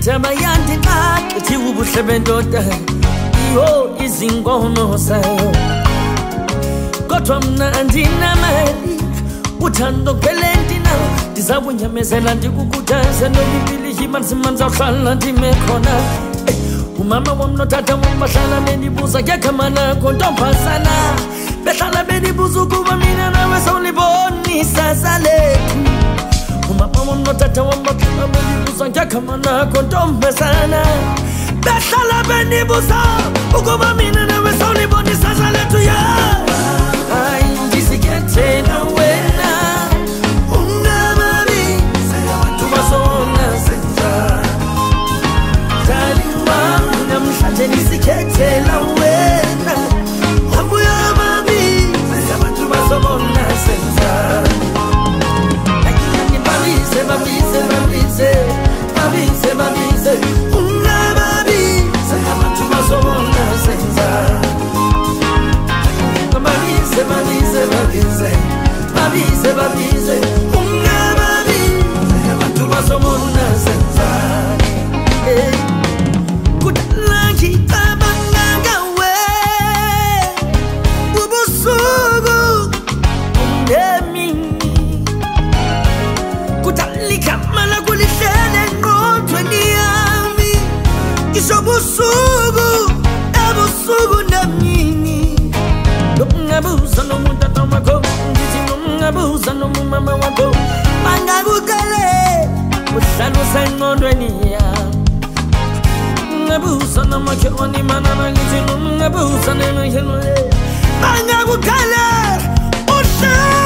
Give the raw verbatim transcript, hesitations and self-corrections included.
indaba yandixa ithi ubuhle bendoda iho izingono sayo kodwa mna andinamali uthando kwelendina ndizakunyamezela ndikukhuthaza nolibili himanzima ndizawuhlala ndimekhona umama wam notata wam bahlala bendibuza ngegama lakho ntombazana behlala bendibuza ukuba mina nawe sawulibonisa salethu umama wam notata wam bahlala bendibuza ngegama lakho ntombazana behlala bendibuza ukuba mina nawe sawulibonisa salethu ya hayi ndisikethela wena ungababi abantu bazona senza namhlanje ndisikethela wena abuya babi abantu bazobona senza babize babize babize babize babize ungababi abantu bazobona senza babize babize babize babize babize ungababi abantu bazobona senza Busugu, ebusugu namini. Ngabuza no mutata wako, ngithi ngabuza no mama wako. Bangakukale, uhlalo sengqondweni ya. Ngabuza no makhoni mana ngithi ngabuza nemakhelwane. Bangakukale, uhlalo